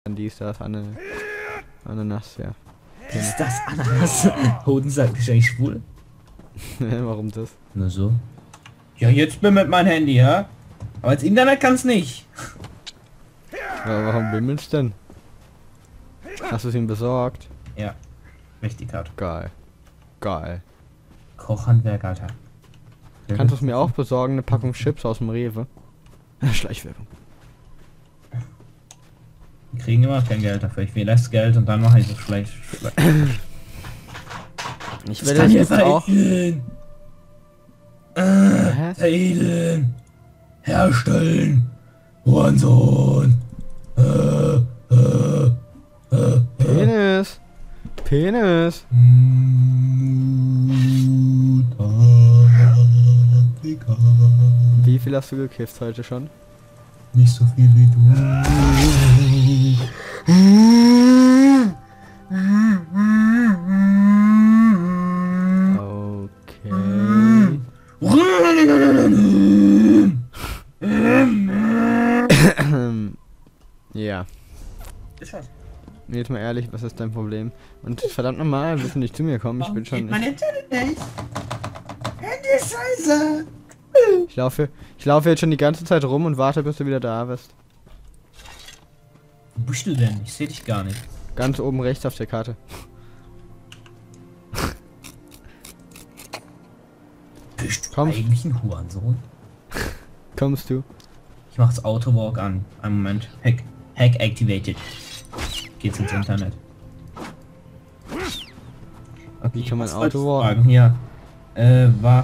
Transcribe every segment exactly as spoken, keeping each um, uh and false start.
Dies, das, Ananas. Ananas, ja. Ist das Ananas? Hodensack, bist du eigentlich schwul? Warum das? Nur so. Ja, jetzt bin mit meinem Handy, ja? Aber ins Internet kann's nicht. Ja, warum wimmelst denn? Hast du es ihm besorgt? Ja. Richtig hart. Geil. Geil. Kochhandwerk, Alter. Kannst du es mir auch besorgen, eine Packung Chips aus dem Rewe? Schleichwerbung. Die kriegen immer kein Geld dafür. Ich will erst Geld und dann mache ich so schlecht. Ich werde das jetzt auch. Äh, veredeln. Herstellen. Hurensohn. Äh, äh, äh, Penis. Penis. Wie viel hast du gekifft heute schon? Nicht so viel wie du. Okay. Ja. Jetzt mal ehrlich, was ist dein Problem? Und verdammt nochmal, willst du nicht zu mir kommen? Ich bin schon. Mein Internet nicht. Handy ist scheiße. Ich laufe, ich laufe jetzt schon die ganze Zeit rum und warte, bis du wieder da bist. Wo bist du denn? Ich sehe dich gar nicht. Ganz oben rechts auf der Karte. Bist du Komm. eigentlich ein Hurensohn? Kommst du? Ich mach's Autowalk an. Einen Moment. Hack. Hack activated. Geht's ins Internet. Okay, Wie kann man was wolltest du Autowalk? fragen? Hier. Äh, Waff.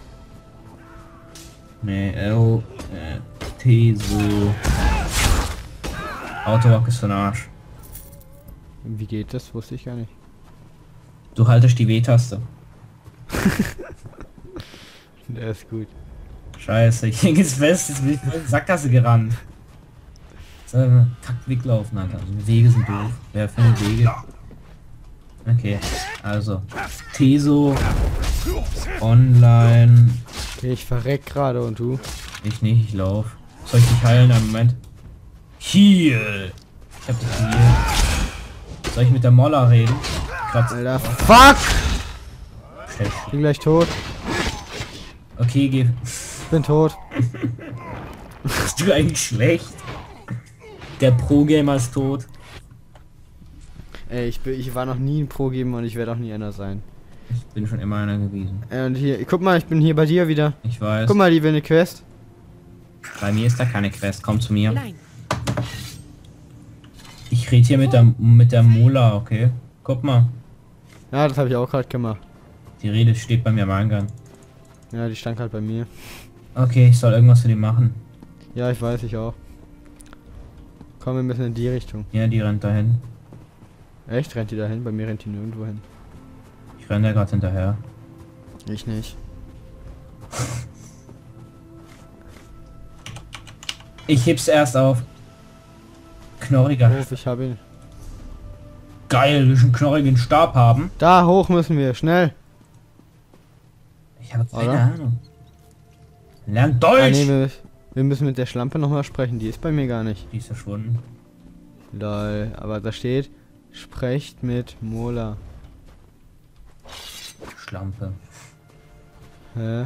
Nee, L. Äh, T, so. Autowalk ist für den Arsch. Wie geht das? Wusste ich gar nicht. Du haltest die W-Taste. Der ist gut. Scheiße, ich häng jetzt fest, jetzt bin ich in die Sackgasse gerannt. So, Takt weglaufen, Alter. Also die Wege sind doof. Wer findet Wege? Okay, also. Teso. Online. Okay, ich verreck gerade und du? Ich nicht, ich lauf. Soll ich dich heilen? Einen Moment. Heal. Ich hab dich heal. Soll ich mit der Molla reden? Kratz. Alter, fuck! Schlecht. Ich bin gleich tot. Okay, geh. Ich bin tot. Bist du eigentlich schlecht? Der Pro-Gamer ist tot. Ey, ich, bin, ich war noch nie ein Pro-Gamer und ich werde auch nie einer sein. Ich bin schon immer einer gewesen. Äh, und hier, guck mal, ich bin hier bei dir wieder. Ich weiß. Guck mal, die will eine Quest. Bei mir ist da keine Quest. Komm zu mir. Nein. Ich rede hier mit der mit der Mola, okay? Guck mal. Ja, das habe ich auch gerade gemacht. Die Rede steht bei mir im Eingang. Ja, die stand gerade bei mir. Okay, ich soll irgendwas für die machen. Ja, ich weiß, ich auch. Komm, wir müssen in die Richtung. Ja, die rennt dahin. Echt? Rennt die dahin? Bei mir rennt die nirgendwo hin. Ich renne da gerade hinterher. Ich nicht. Ich heb's erst auf. Knorriger. Hoch, ich habe ihn. Geil, wir schon knorrigen Stab haben. Da hoch müssen wir, schnell. Ich habe keine Oder? Ahnung. Lern Ah, Deutsch! nee, wir, wir müssen mit der Schlampe nochmal sprechen. Die ist bei mir gar nicht. Die ist verschwunden. Lol, aber da steht, sprecht mit Mola. Schlampe. Hä?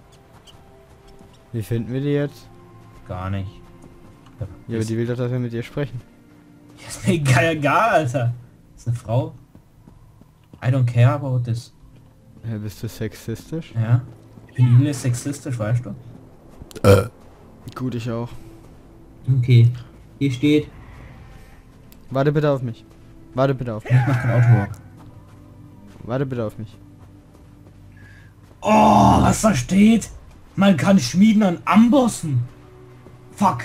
Wie finden wir die jetzt? Gar nicht. Ja, aber die will doch, dass wir mit ihr sprechen. Ist mir egal, egal, Alter. Ist eine Frau. I don't care about this. Hä, bist du sexistisch? Ja. Ich bin übel sexistisch, weißt du? Äh. Gut, ich auch. Okay. Hier steht. Warte bitte auf mich. Warte bitte auf mich. Ich mach kein Autowalk. Warte bitte auf mich. Oh, was da steht? Man kann schmieden an Ambossen. Fuck.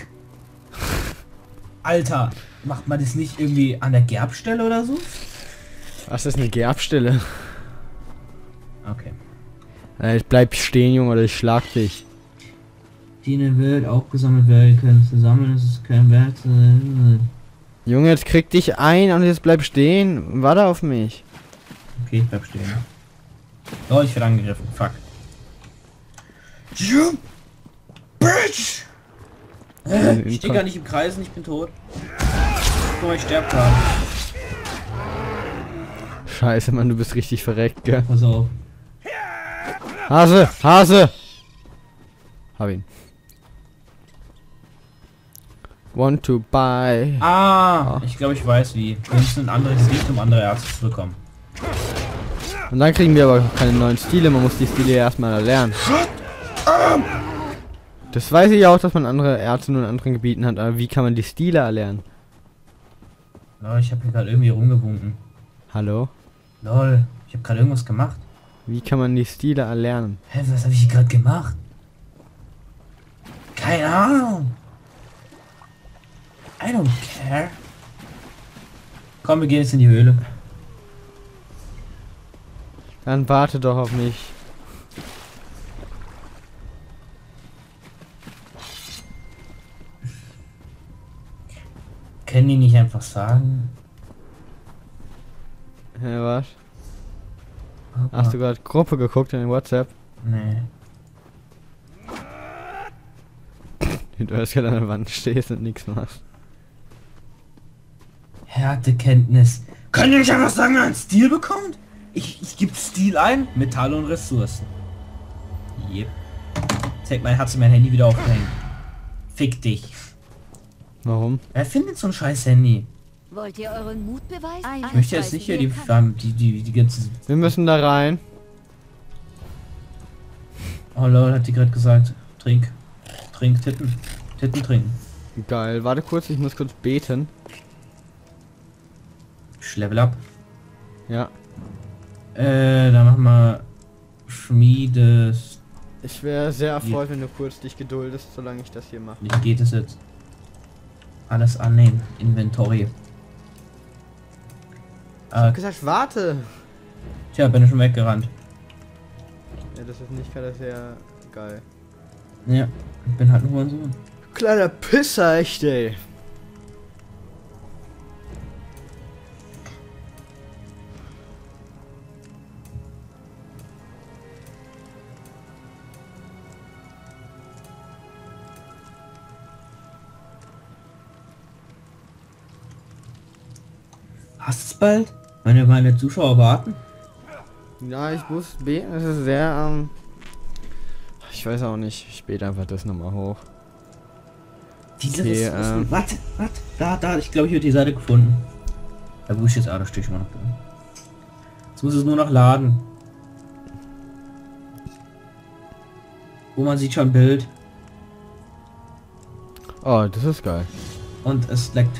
Alter, macht man das nicht irgendwie an der Gerbstelle oder so? Was ist eine Gerbstelle? Okay. Äh, ich bleib stehen, Junge, oder ich schlag dich. Die in der Welt auch gesammelt werden können. Zusammen ist es kein Wert. Junge, jetzt krieg dich ein und jetzt bleib stehen. Warte auf mich. Okay, ich bleib stehen. Oh, ich werde angegriffen. Fuck. You bitch! Äh, ich stehe gar nicht im Kreis und ich bin tot. Guck mal, ich sterbe gerade. Scheiße, Mann, du bist richtig verreckt, gell? Pass auf. Hase! Hase! Hab ihn. Want to buy. Ah, ich glaube, ich weiß wie. Wir müssen ein anderes Lied, um andere Ärzte zu bekommen. Und dann kriegen wir aber keine neuen Stile, man muss die Stile erstmal erlernen. Das weiß ich auch, dass man andere Ärzte nur in anderen Gebieten hat, aber wie kann man die Stile erlernen? Lol, ich habe hier gerade irgendwie rumgewunken. Hallo? Lol, ich habe gerade irgendwas gemacht. Wie kann man die Stile erlernen? Hä, was habe ich hier gerade gemacht? Keine Ahnung. I don't care. Komm, wir gehen jetzt in die Höhle. Dann warte doch auf mich. Können die nicht einfach sagen? Hä, was? Papa. Hast du gerade Gruppe geguckt in WhatsApp? Nee. Du erst gerade an der Wand stehst und nichts machst. Härtekenntnis. Könnt ihr nicht einfach sagen, wer einen Stil bekommt? Ich, ich gebe Stil ein, Metall und Ressourcen. Yep. Zeig mal, hat sie mein Handy wieder aufgehängt. Fick dich. Warum? Wer findet so ein scheiß Handy? Wollt ihr euren Mut beweisen? Ich möchte jetzt nicht hier die, die, die, die ganze... Wir müssen da rein. Oh lol, hat die gerade gesagt. Trink. Trink, Titten. Titten trinken. Geil, warte kurz, ich muss kurz beten. Ich level up. Ja. Äh, dann machen wir Schmiedes. Ich wäre sehr erfreut, wenn du kurz dich geduldest, solange ich das hier mache. Wie geht es jetzt? Alles annehmen. Inventory. Ich hab Äh, gesagt, warte! tja, bin ich schon weggerannt. Ja, das ist nicht gerade sehr geil. Ja, ich bin halt nur ein Sohn. Kleiner Pisser, echt, ey. Hast es bald? Wenn wir meine Zuschauer warten? Ja, ich muss beten, es ist sehr, ähm... ich weiß auch nicht, ich bete einfach das nochmal hoch. Diese Okay, Ressourcen. ähm. Warte, warte. Da, da, ich glaube, ich habe die Seite gefunden. Da wo ich jetzt, ah, da stehe ich immer noch drin. Jetzt muss es nur noch laden. Wo man sieht schon ein Bild. Oh, das ist geil. Und es leckt.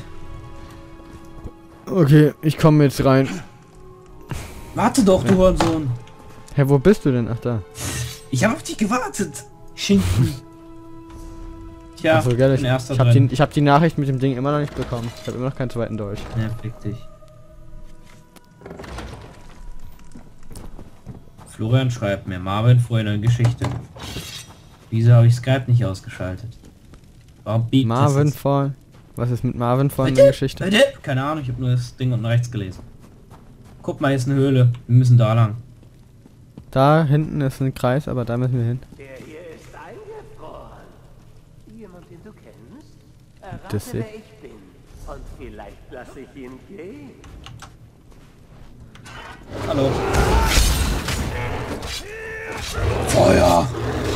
Okay, ich komme jetzt rein. Warte doch, du Hurensohn. Hä, hey, wo bist du denn? Ach, da. Ich habe auf dich gewartet. Schinken. Tja, Ach so, gell, ich ich, bin erster ich habe drin. die, ich hab die Nachricht mit dem Ding immer noch nicht bekommen. Ich habe immer noch keinen zweiten Dolch. Ja, fick dich. Florian schreibt mir, Marvin vor einer Geschichte. Wieso habe ich Skype nicht ausgeschaltet? Warum biegt Marvin das jetzt? vor. Was ist mit Marvin vor in Bitte? der Geschichte? Bitte? Keine Ahnung, ich habe nur das Ding unten rechts gelesen. Guck mal, hier ist eine Höhle. Wir müssen da lang. Da hinten ist ein Kreis, aber da müssen wir hin. Der hier ist eingefroren. Jemand, den du kennst? Errate, Das wer ich. ich bin. Und vielleicht lasse ich ihn gehen. Hallo. Feuer!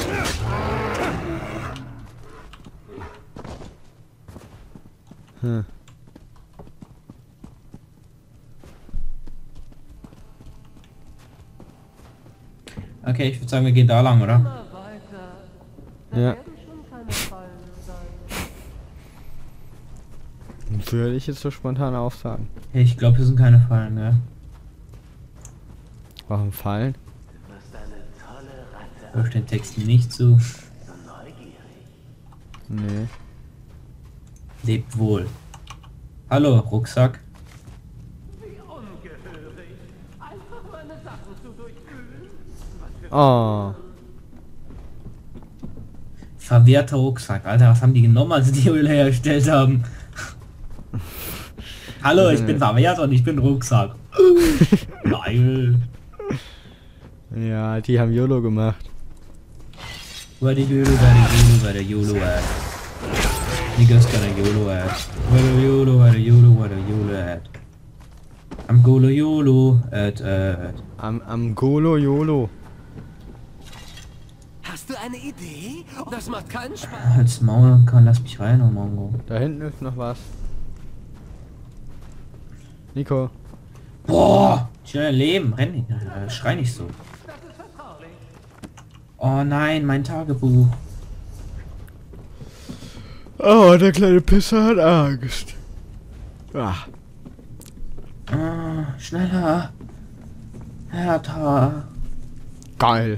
Hm. Okay, ich würde sagen, wir gehen da lang, oder? Immer weiter. Da Ja. werden schon keine Fallen sein. Würde ich jetzt so spontan aufsagen. Hey, ich glaube, hier sind keine Fallen, gell? Warum fallen? Du bist eine tolle Ratte. Hör ich den Text nicht zu. So neugierig. Nee. Lebt wohl. Hallo, Rucksack. Wie ungehörig. Einfach meine Sachen zu durchwühlen. Was für Oh. Verwehrter Rucksack. Alter, was haben die genommen, als sie die Öle hergestellt haben? Hallo, ich bin verwehrt und ich bin Rucksack. Geil. Ja, die haben YOLO gemacht. Bei der YOLO, bei der YOLO, bei der YOLO, äh. Niggas gonna YOLO at. What a YOLO, what a YOLO, what a YOLO at. I'm Golo YOLO at, at. Am, am Golo YOLO. Hast du eine Idee? Das macht keinen Spaß. Als Maul kann, lass mich rein, oh Mongo. Da hinten ist noch was. Nico. Boah! Schnell Leben, renn nicht, äh, schrei nicht so. Oh nein, mein Tagebuch. Oh, der kleine Pisser hat Angst. Ah. Ah, schneller. Härter. Geil.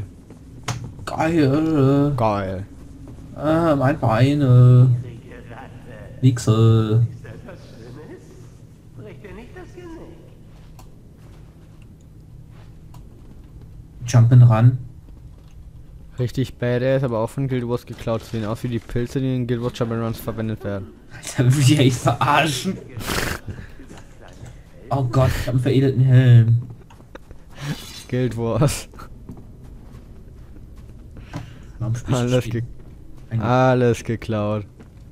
Geil. Geil. Ah, mein Beine. Wichse. Ist etwas Schlimmes? Bricht dir nicht das Genick? Jumpen ran. Richtig badass, aber auch von Guild Wars geklaut. Sehen aus wie die Pilze, die in Guild Wars Jump and Runs verwendet werden. Alter, will ich echt verarschen. Oh Gott, ich hab einen veredelten Helm. Guild Wars. Warum spielst du Alles, Spiel? ge alles geklaut.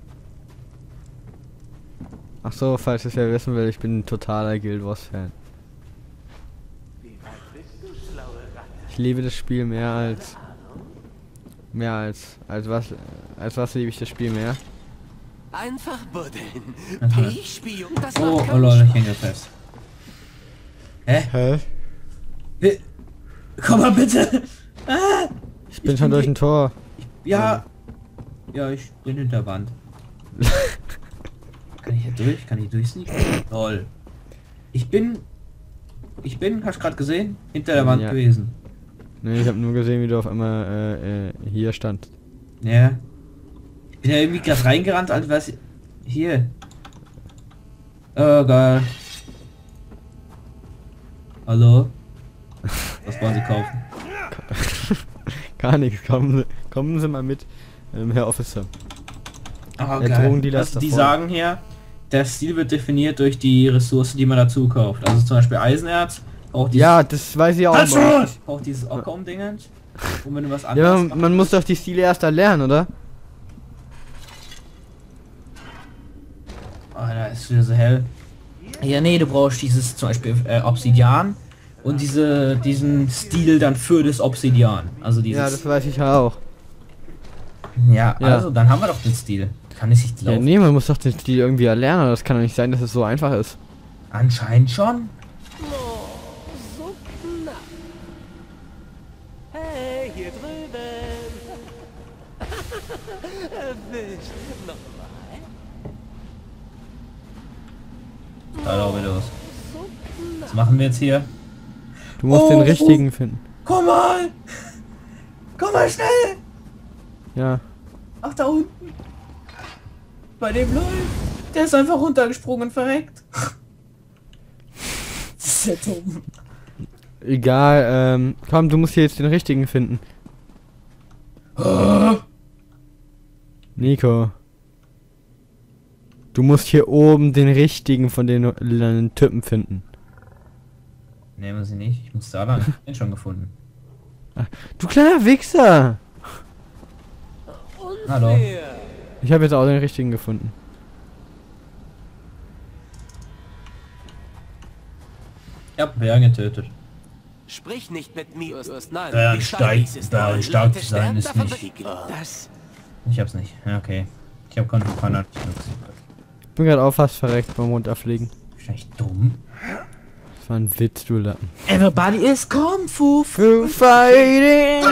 Ach so, falls es wer wissen will, ich bin ein totaler Guild Wars Fan. Wie weit bist du, schlaue Ratte? Ich liebe das Spiel mehr als mehr als als was als was liebe ich das Spiel mehr? Einfach buddeln. Aha. Ich spiele. Das Oh, macht oh keinen Leute, ich Spaß. hänge fest. Hä? Hä? Äh, Komm mal bitte! Ah, Ich bin schon durch ein Tor. ja. Ja, ich bin hinter der Wand. Kann ich hier durch? Kann ich durchsneaken? Lol. Ich bin... Ich bin, hast du gerade gesehen? Hinter der Wand Ja. gewesen. Ne, ich habe nur gesehen, wie du auf einmal äh, äh, hier stand. Ja. Ich bin ja irgendwie gerade reingerannt, als was... Hier. Oh, geil. Hallo? Was wollen Sie kaufen? Gar nichts. Kommen Sie, kommen Sie mal mit, ähm, Herr Officer. Oh, Der geil. Drogendealer Also ist die davor. sagen hier, der Stil wird definiert durch die Ressource, die man dazu kauft. Also zum Beispiel Eisenerz, auch dieses... Ja, das weiß ich auch. Halt Mann. schon! Auch dieses Ockham-Dingens. Und wenn du was Ja, anderes man, machen man muss willst- doch die Stile erst erlernen, oder? Oh, da ist wieder so hell. Ja, nee, du brauchst dieses zum Beispiel äh, Obsidian und diese diesen Stil dann für das Obsidian. Also dieses. Ja, das weiß ich auch. ja, Ja. also dann haben wir doch den Stil. Kann es nicht Ja, laufen? nee, man muss doch den Stil irgendwie erlernen. Das kann doch nicht sein, dass es so einfach ist. Anscheinend schon. Oh, so knapp. Hey, hier drüben. Erwischt. Nochmal. Da doch wieder los. So knapp. Was machen wir jetzt hier? Du musst Oh, den richtigen finden. Komm mal! Komm mal schnell! Ja. Ach, da unten. Bei dem läuft. Der ist einfach runtergesprungen und verreckt. Das ist ja dumm. Egal, ähm, komm, du musst hier jetzt den richtigen finden. Nico. Du musst hier oben den richtigen von den äh, Typen finden. Nehmen Sie nicht. Ich muss da lang. Ich hab den schon gefunden. Du kleiner Wichser! Hallo. Unfair. Ich habe jetzt auch den richtigen gefunden. Ja, wer getötet. Sprich nicht mit mir. Du hast nein. Ja, Wie stark- dies ist. da Leute stark zu sein sterben ist davon, nicht- die- Das. Ich hab's nicht. Ja, okay. Ich hab keinen Konter. Ich bin gerade auch fast verreckt beim Runterfliegen. Wahrscheinlich dumm. Das war ein Witz, du Lappen. Everybody is Kung Fu. Fu fighting!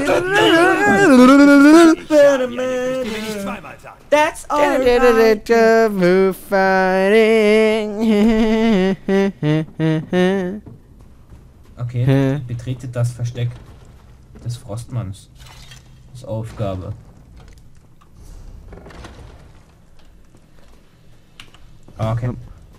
That's all. Fu fighting! Okay, betrete das Versteck des Frostmanns. Das ist Aufgabe. Ah, okay.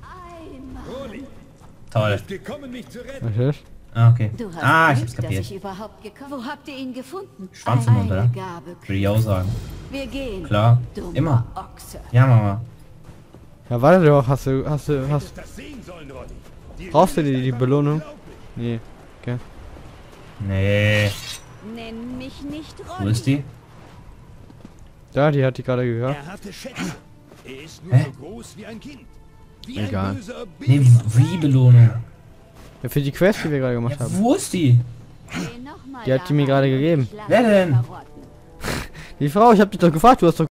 Toll. Was ist? Ah, okay. Du hast Ah, ich Glück, hab's dass kapiert. ich überhaupt gekommen. Wo habt ihr ihn gefunden? Schwanz im Mund, Eine oder? Gabe. Würde ich auch sagen. Wir gehen. Klar. Dummer Immer. Ochse. Ja, Mama. Ja, warte doch, hast du, hast du, hast brauchst du die, die Belohnung? Nee, okay. Nee. Nenn mich nicht Wo Rolli. ist die? Da, die hat die gerade gehört. Er hatte Schätze. Er ist nur Hä? so groß wie ein Kind. Wie Egal. ein böser Nee, Baby. wie Belohnung? Ja, für die Quest, die wir gerade gemacht Ja, haben. wo ist die? Geh noch mal Die hat da die mir rein gerade und gegeben. ich lass Wer dich denn? verrotten. Die Frau, ich hab dich doch gefragt, du hast doch